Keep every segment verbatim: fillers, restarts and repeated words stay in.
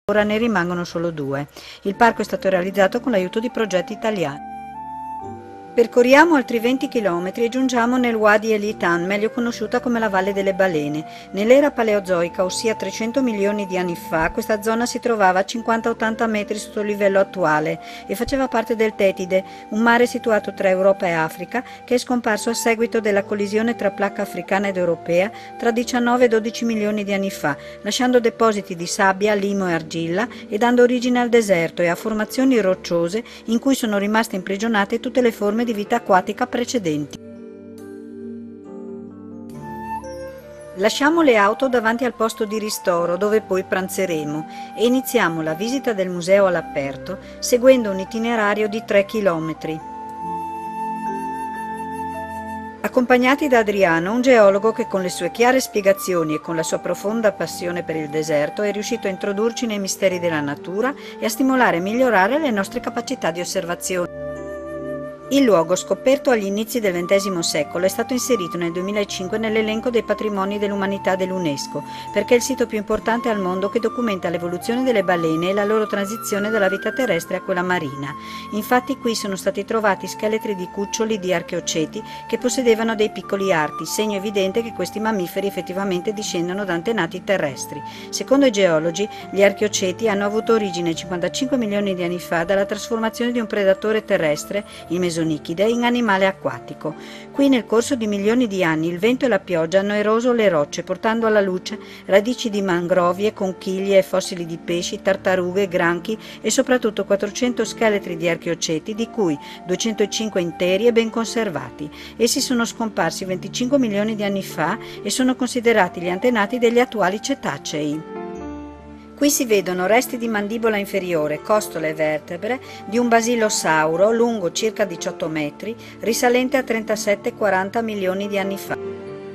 ora ne rimangono solo due. Il parco è stato realizzato con l'aiuto di progetti italiani. Percorriamo altri venti chilometri e giungiamo nel Wadi El Hitan, meglio conosciuta come la Valle delle Balene. Nell'era paleozoica, ossia trecento milioni di anni fa, questa zona si trovava a cinquanta ottanta metri sotto il livello attuale e faceva parte del Tetide, un mare situato tra Europa e Africa che è scomparso a seguito della collisione tra placca africana ed europea tra diciannove e dodici milioni di anni fa, lasciando depositi di sabbia, limo e argilla e dando origine al deserto e a formazioni rocciose in cui sono rimaste imprigionate tutte le forme di vita acquatica precedenti. Lasciamo le auto davanti al posto di ristoro dove poi pranzeremo e iniziamo la visita del museo all'aperto seguendo un itinerario di tre chilometri. Accompagnati da Adriano, un geologo che con le sue chiare spiegazioni e con la sua profonda passione per il deserto è riuscito a introdurci nei misteri della natura e a stimolare e migliorare le nostre capacità di osservazione. Il luogo, scoperto agli inizi del ventesimo secolo, è stato inserito nel duemilacinque nell'elenco dei patrimoni dell'umanità dell'UNESCO, perché è il sito più importante al mondo che documenta l'evoluzione delle balene e la loro transizione dalla vita terrestre a quella marina. Infatti qui sono stati trovati scheletri di cuccioli di archeoceti che possedevano dei piccoli arti, segno evidente che questi mammiferi effettivamente discendono da antenati terrestri. Secondo i geologi, gli archeoceti hanno avuto origine cinquantacinque milioni di anni fa dalla trasformazione di un predatore terrestre, il Mesonichide, in animale acquatico. Qui nel corso di milioni di anni il vento e la pioggia hanno eroso le rocce portando alla luce radici di mangrovie, conchiglie e fossili di pesci, tartarughe, granchi e soprattutto quattrocento scheletri di archeoceti, di cui duecentocinque interi e ben conservati. Essi sono scomparsi venticinque milioni di anni fa e sono considerati gli antenati degli attuali cetacei. Qui si vedono resti di mandibola inferiore, costole e vertebre di un basilosauro lungo circa diciotto metri, risalente a trentasette quaranta milioni di anni fa.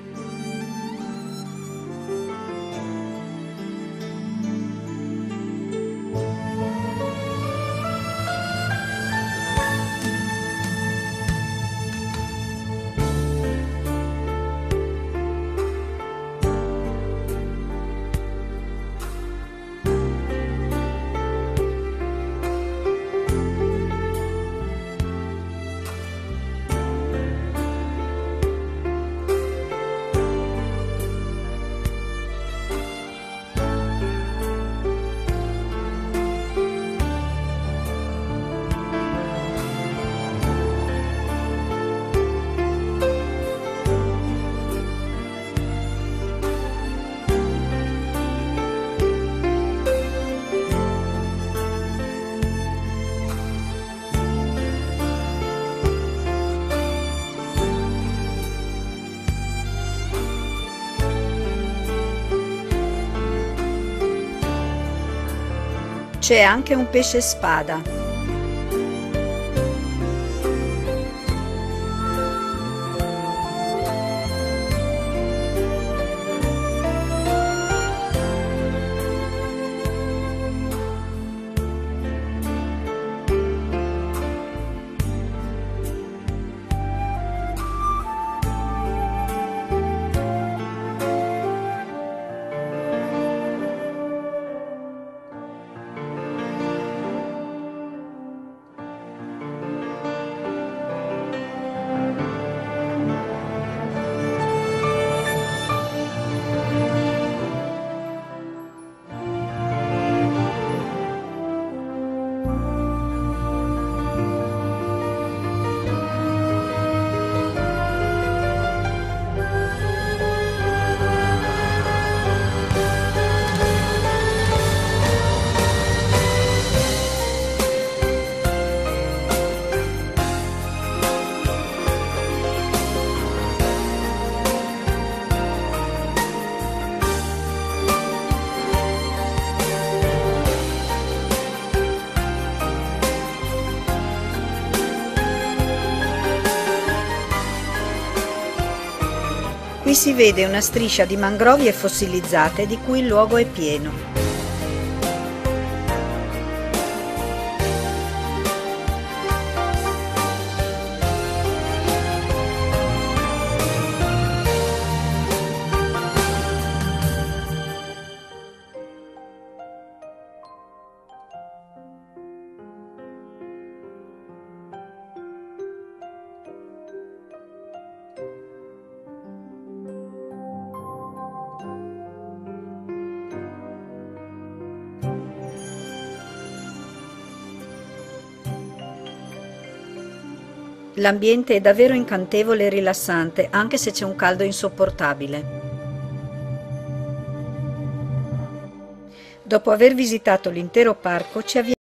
C'è anche un pesce spada. Qui si vede una striscia di mangrovie fossilizzate di cui il luogo è pieno. L'ambiente è davvero incantevole e rilassante, anche se c'è un caldo insopportabile. Dopo aver visitato l'intero parco, ci avviamo